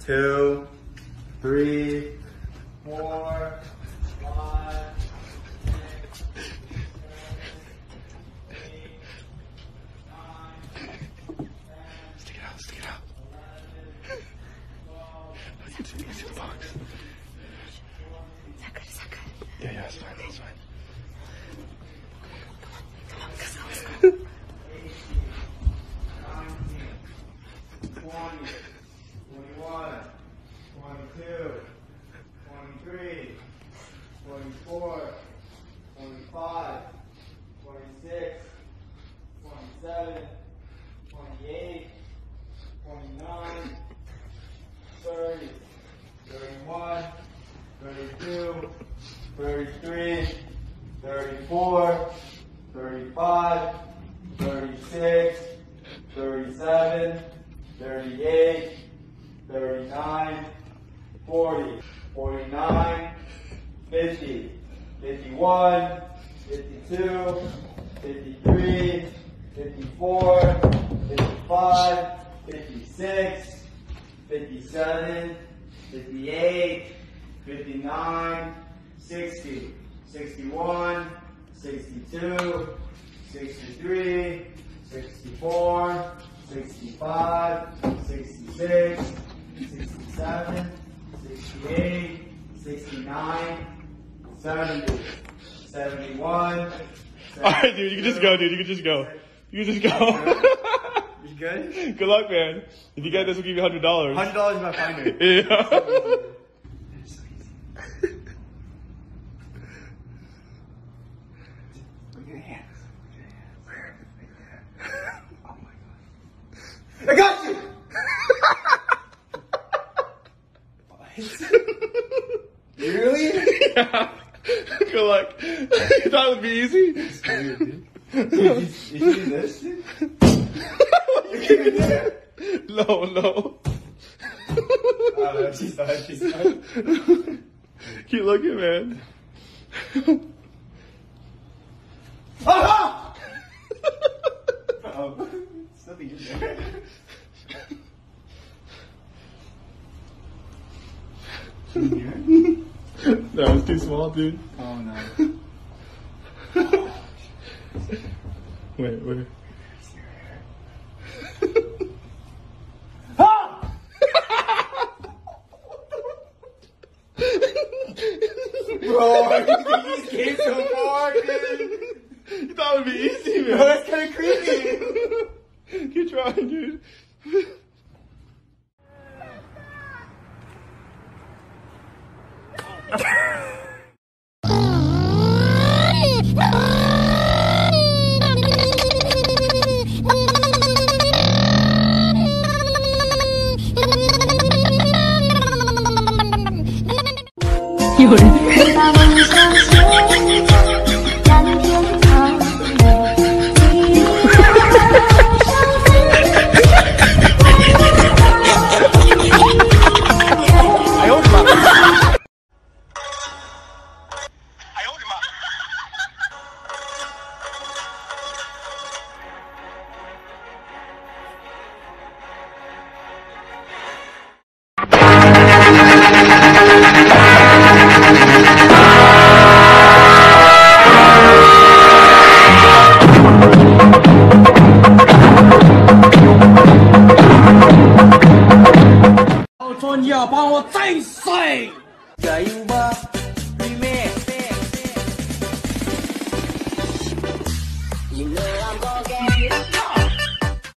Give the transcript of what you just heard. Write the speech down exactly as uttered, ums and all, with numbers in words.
two, three, four, five, six, seven, eight, nine, stick it out, stick it out. eleven, twelve, you can see, you can see the box. Is that good? Is that good? Yeah, yeah, it's fine, it's fine. Come on, come on, let's go. twenty, twenty-one, twenty-two, twenty-three, twenty-four, twenty-five, twenty-six, twenty-seven, twenty-eight, twenty-nine, thirty, thirty-one, thirty-two, thirty-three, thirty-four, thirty-five, thirty-six, thirty-seven, thirty-eight, thirty-nine, forty, forty-nine, fifty, fifty-one, fifty-two, fifty-three, fifty-four, fifty-five, fifty-six, fifty-seven, fifty-eight, fifty-nine, sixty, sixty-one, sixty-two, sixty-three, sixty-four, sixty-five, sixty-six, sixty-seven, sixty-eight, sixty-nine, seventy, seventy-one. Alright, dude, you can just go, dude. You can just go. You can just go. You good? Good luck, man. If you get this, we'll give you one hundred dollars. one hundred dollars is my finder. Yeah. It's so easy. Look at your hands. Oh my god. I got you! Really? Yeah. Good luck. You thought it would be easy? It's weird, dude. Did you, did you do this, dude? You give me that? No, no. Oh no, she's done, she's done. Keep looking, man. Ah! Oh, something in there. In here? No, it's too small, dude. Oh no. Wait, wait. Ah! Bro, you just came so far, dude. You thought it would be easy, man. Bro, that's kind of creepy. Keep trying, dude.